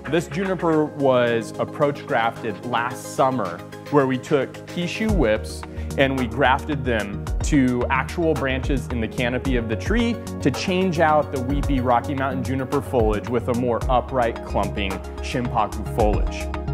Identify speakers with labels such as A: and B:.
A: This juniper was approach grafted last summer, where we took kishu whips and we grafted them to actual branches in the canopy of the tree to change out the weepy Rocky Mountain juniper foliage with a more upright, clumping Shinpaku foliage.